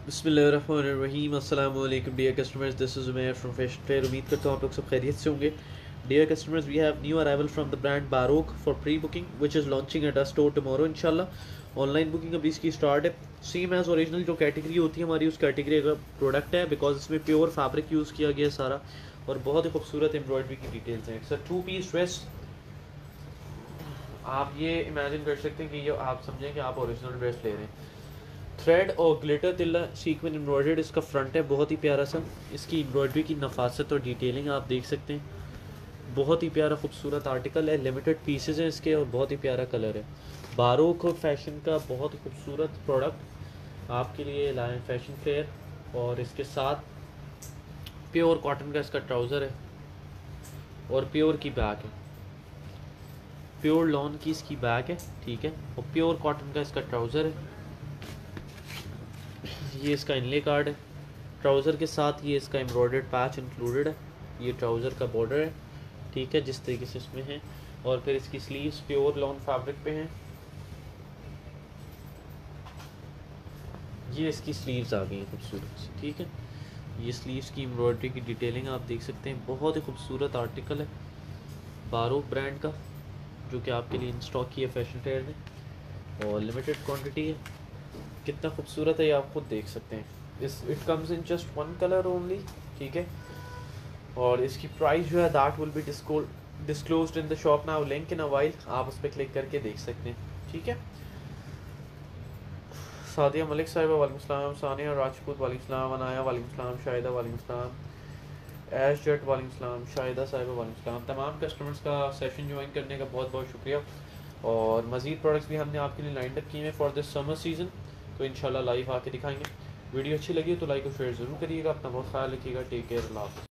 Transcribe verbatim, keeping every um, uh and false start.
बिस्मिल्लाहिर्रहमानिर्रहीम। अस्सलाम वालेकुम dear customers, this is Umair from fashion fair. उम्मीद करता हूँ आप लोग सब खैरियत से होंगे। Dear customers, we have new arrival from the brand Baroque for pre booking which is launching at a store tomorrow इंशाल्लाह। ऑनलाइन बुकिंग अभी इसकी स्टार्ट है। सेम एज ओरिजिनल जो कैटेगरी होती है हमारी, उस कैटेगरी का प्रोडक्ट है, बिकॉज इसमें प्योर फैब्रिक यूज़ किया गया है सारा, और बहुत ही खूबसूरत एम्ब्रॉयडरी की डिटेल्स हैं। It's a two piece dress. आप ये इमेजिन कर सकते हैं कि ये आप समझें कि आप ओरिजिनल ड्रेस ले रहे हैं। थ्रेड और ग्लिटर तिल्ला सीक्वेंस एम्ब्रॉयडर्ड इसका फ्रंट है, बहुत ही प्यारा सा। इसकी एम्ब्रॉयडरी की नफासत और डिटेलिंग आप देख सकते हैं। बहुत ही प्यारा खूबसूरत आर्टिकल है, लिमिटेड पीसेज हैं इसके, और बहुत ही प्यारा कलर है। बारोक फैशन का बहुत ही खूबसूरत प्रोडक्ट आपके लिए लाए फैशन फेयर। और इसके साथ प्योर कॉटन का इसका ट्राउज़र है, और प्योर की बैग है, प्योर लॉन की इसकी बैग है, ठीक है। और प्योर कॉटन का इसका ट्राउज़र है। ये इसका इनले कार्ड है। ट्राउज़र के साथ ये इसका एम्ब्रॉयडर्ड पैच इंक्लूडेड है। ये ट्राउज़र का बॉर्डर है, ठीक है, जिस तरीके से इसमें है। और फिर इसकी स्लीव्स प्योर लॉन फैब्रिक पे हैं। ये इसकी स्लीव्स आ गई हैं खूबसूरत सी, ठीक है। ये स्लीव्स की एम्ब्रॉयडरी की डिटेलिंग आप देख सकते हैं। बहुत ही खूबसूरत आर्टिकल है बारोक ब्रांड का, जो कि आपके लिए इन स्टॉक की है फैशन फेयर ने, और लिमिटेड क्वांटिटी है। कितना खूबसूरत है ये आप खुद देख सकते हैं। इस it comes in just one colour only, ठीक है। और इसकी प्राइस जो है that will be disclosed in the shop now, link in a while, आप उस पर क्लिक करके देख सकते हैं, ठीक है। सादिया मलिक साहिबा वालेकुम सलाम, सानिया राजपूत वालेकुम सलाम, अनाया वालेकुम सलाम, शाहिदा वालेकुम सलाम, ऐश जट वालेकुम सलाम, शाहिदा साहिबा वालेकुम सलाम। तमाम कस्टमर्स का सेशन ज्वाइन करने का बहुत बहुत शुक्रिया। और मज़ीद प्रोडक्ट्स भी हमने आपके लिए लाइन अप किए हैं फॉर दिस समर सीज़न, तो इंशाल्लाह लाइव आके दिखाएंगे। वीडियो अच्छी लगी तो लाइक और शेयर ज़रूर करिएगा। अपना बहुत ख्याल रखिएगा। टेक केयर, अल्लाह हाफ़िज़।